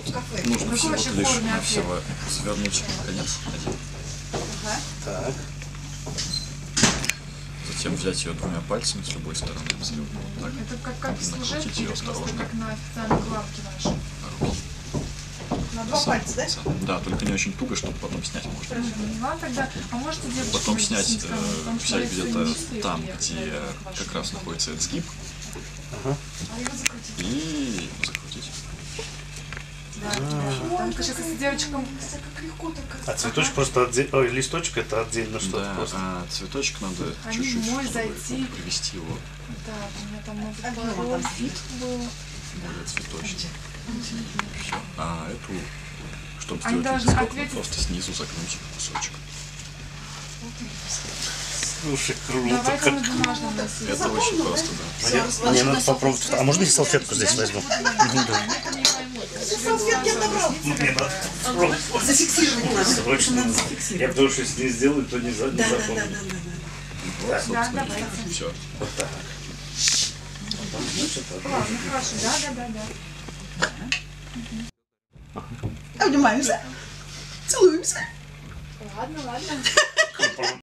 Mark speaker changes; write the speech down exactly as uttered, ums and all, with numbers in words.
Speaker 1: кафе.
Speaker 2: Нужно всего
Speaker 3: вообще
Speaker 2: лишь
Speaker 3: форме
Speaker 2: навсего свернуть конец один.
Speaker 3: Ага.
Speaker 4: Так.
Speaker 2: Затем взять ее двумя пальцами с любой стороны. Вот так.
Speaker 3: Это как, как в служебке,
Speaker 2: Накрутить ее
Speaker 3: или просто
Speaker 2: осторожно.
Speaker 3: как на официальной главке нашей.
Speaker 2: На руки.
Speaker 1: На два пальца, да?
Speaker 2: Да, только не очень туго, чтобы потом снять можно.
Speaker 3: Хорошо, ну ладно тогда. А можете девочку
Speaker 2: Потом
Speaker 3: выйти
Speaker 2: снять,
Speaker 3: с ним, скажем,
Speaker 2: э,
Speaker 3: потому что
Speaker 2: взять
Speaker 3: если
Speaker 2: где-то
Speaker 3: не
Speaker 2: там,
Speaker 3: приехали,
Speaker 2: где
Speaker 3: наверное, к вашему
Speaker 2: как раз
Speaker 3: дому.
Speaker 2: находится этот сгиб,
Speaker 4: Ага.
Speaker 3: А его закрутить.
Speaker 2: и закрутить.
Speaker 3: Да, да. Там сейчас если девочкам...
Speaker 1: Как легко так.
Speaker 4: А цветочек просто отдельно, ой, листочек это отдельно что-то
Speaker 2: Да,
Speaker 4: просто.
Speaker 2: а цветочек надо
Speaker 3: Они
Speaker 2: чуть-чуть,
Speaker 3: мой
Speaker 2: чтобы
Speaker 3: зайти.
Speaker 2: привести его
Speaker 3: Так, у меня там много
Speaker 1: Объема
Speaker 3: порой
Speaker 1: там
Speaker 3: фит был.
Speaker 2: более цветочный. Все. А эту, чтобы
Speaker 3: Они
Speaker 2: сделать
Speaker 3: должны
Speaker 2: лепесток,
Speaker 3: ответить.
Speaker 2: просто снизу загнуть кусочек.
Speaker 4: Слушай, круто
Speaker 3: Давайте
Speaker 4: как.
Speaker 3: на бумажном носить.
Speaker 2: Это очень просто, да.
Speaker 4: А я- Мне надо попробовать. А можно я салфетку здесь возьму? Мгм, да.
Speaker 1: Салфетки отобрал.
Speaker 4: Мне надо попробовать.
Speaker 1: Зафиксировать надо.
Speaker 4: Срочно.
Speaker 1: Надо
Speaker 4: Я
Speaker 1: зафиксировать.
Speaker 4: потому что если не сделаю, то не, за, не
Speaker 1: Да, да, да,
Speaker 4: запомню.
Speaker 1: да, да, да.
Speaker 2: Вот, собственно,
Speaker 3: давайте.
Speaker 2: и все.
Speaker 4: Вот так. Потом, значит, одну.
Speaker 3: Ладно, хорошо, да, да, да, да.
Speaker 1: Обнимаемся. Целуемся.
Speaker 3: Ладно, ладно.